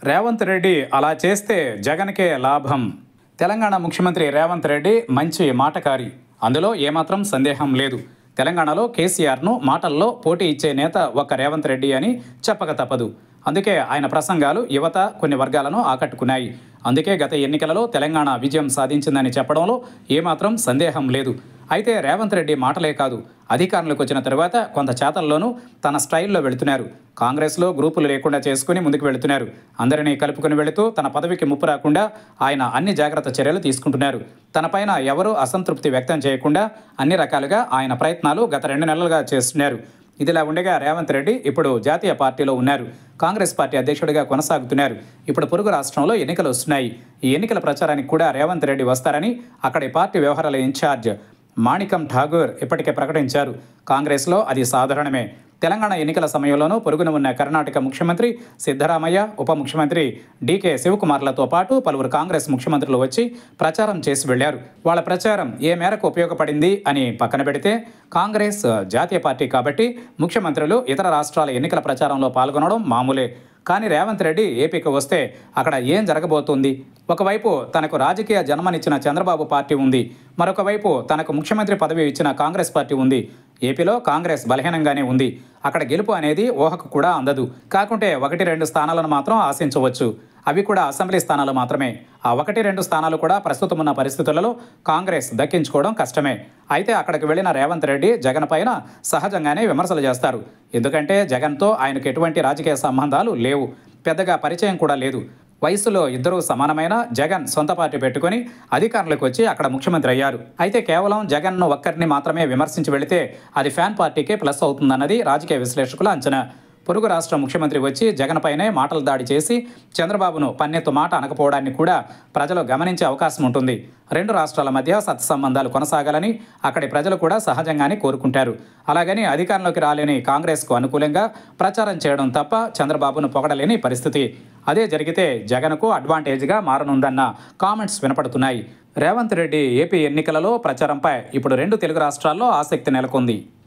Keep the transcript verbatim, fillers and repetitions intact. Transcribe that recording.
రేవంత్ రెడ్డి అలా చేస్తే జగన్కే లాభం. తెలంగాణ ముఖ్యమంత్రి రేవంత్ రెడ్డి మంచి మాటకారి, అందులో ఏమాత్రం సందేహం లేదు. తెలంగాణలో కేసీఆర్ను మాటల్లో పోటీ ఇచ్చే నేత ఒక్క రేవంత్ రెడ్డి అని చెప్పక తప్పదు. అందుకే ఆయన ప్రసంగాలు యువత కొన్ని వర్గాలను ఆకట్టుకున్నాయి. అందుకే గత ఎన్నికలలో తెలంగాణ విజయం సాధించిందని చెప్పడంలో ఏమాత్రం సందేహం లేదు. అయితే రేవంత్ రెడ్డి మాటలే కాదు, అధికారంలోకి వచ్చిన తరువాత కొంత చేతల్లోనూ తన స్టైల్లో వెళుతున్నారు. కాంగ్రెస్లో గ్రూపులు లేకుండా చేసుకుని ముందుకు వెళుతున్నారు. అందరినీ కలుపుకుని వెళుతూ తన పదవికి ముప్పు రాకుండా ఆయన అన్ని జాగ్రత్త చర్యలు తీసుకుంటున్నారు. తనపైన ఎవరూ అసంతృప్తి వ్యక్తం చేయకుండా అన్ని రకాలుగా ఆయన ప్రయత్నాలు గత రెండు నెలలుగా చేస్తున్నారు. ఇదిలా ఉండగా రేవంత్ రెడ్డి ఇప్పుడు జాతీయ పార్టీలో ఉన్నారు. కాంగ్రెస్ పార్టీ అధ్యక్షుడిగా కొనసాగుతున్నారు. ఇప్పుడు పొరుగు రాష్ట్రంలో ఎన్నికలు వస్తున్నాయి. ఈ ఎన్నికల ప్రచారానికి కూడా రేవంత్ రెడ్డి వస్తారని అక్కడి పార్టీ వ్యవహారాల ఇన్ఛార్జ్ మాణికం ఠాగూర్ ఇప్పటికే ప్రకటించారు. కాంగ్రెస్లో అది సాధారణమే. తెలంగాణ ఎన్నికల సమయంలోనూ పొరుగున ఉన్న కర్ణాటక ముఖ్యమంత్రి సిద్ధరామయ్య, ఉప ముఖ్యమంత్రి డీకే శివకుమార్లతో పాటు పలువురు కాంగ్రెస్ ముఖ్యమంత్రులు వచ్చి ప్రచారం చేసి వెళ్లారు. వాళ్ళ ప్రచారం ఏ మేరకు ఉపయోగపడింది అని పక్కన పెడితే, కాంగ్రెస్ జాతీయ పార్టీ కాబట్టి ముఖ్యమంత్రులు ఇతర రాష్ట్రాల ఎన్నికల ప్రచారంలో పాల్గొనడం మామూలే. కానీ రేవంత్ రెడ్డి ఏపీకి వస్తే అక్కడ ఏం జరగబోతుంది? ఒకవైపు తనకు రాజకీయ జన్మనిచ్చిన చంద్రబాబు పార్టీ ఉంది, మరొక వైపు తనకు ముఖ్యమంత్రి పదవి ఇచ్చిన కాంగ్రెస్ పార్టీ ఉంది. ఏపీలో కాంగ్రెస్ బలహీనంగానే ఉంది. అక్కడ గెలుపు అనేది ఊహకు కూడా అందదు. కాకుంటే ఒకటి రెండు స్థానాలను మాత్రం ఆశించవచ్చు. అవి కూడా అసెంబ్లీ స్థానాలు మాత్రమే. ఆ ఒకటి రెండు స్థానాలు కూడా ప్రస్తుతం ఉన్న పరిస్థితులలో కాంగ్రెస్ దక్కించుకోవడం కష్టమే. అయితే అక్కడికి వెళ్ళిన రేవంత్ రెడ్డి జగన్ పైన సహజంగానే విమర్శలు చేస్తారు. ఎందుకంటే జగన్తో ఆయనకు ఎటువంటి రాజకీయ సంబంధాలు లేవు, పెద్దగా పరిచయం కూడా లేదు. వయసులో ఇద్దరూ సమానమైన జగన్ సొంత పార్టీ పెట్టుకుని అధికారంలోకి వచ్చి అక్కడ ముఖ్యమంత్రి అయ్యారు. అయితే కేవలం జగన్ను ఒక్కరిని మాత్రమే విమర్శించి వెళితే అది ఫ్యాన్ పార్టీకే ప్లస్ అవుతుందన్నది రాజకీయ విశ్లేషకుల అంచనా. పొరుగు రాష్ట్ర ముఖ్యమంత్రి వచ్చి జగన్ పైనే మాటలు దాడి చేసి చంద్రబాబును పన్నెత్తు మాట అనకపోవడాన్ని కూడా ప్రజలు గమనించే అవకాశం ఉంటుంది. రెండు రాష్ట్రాల మధ్య సత్సంబంధాలు కొనసాగాలని అక్కడి ప్రజలు కూడా సహజంగానే కోరుకుంటారు. అలాగని అధికారంలోకి రాలేని కాంగ్రెస్కు అనుకూలంగా ప్రచారం చేయడం తప్ప చంద్రబాబును పొగడలేని పరిస్థితి. అదే జరిగితే జగన్కు అడ్వాంటేజ్గా మారనుందన్న కామెంట్స్ వినపడుతున్నాయి. రేవంత్ రెడ్డి ఏపీ ఎన్నికలలో ప్రచారంపై ఇప్పుడు రెండు తెలుగు రాష్ట్రాల్లో ఆసక్తి నెలకొంది.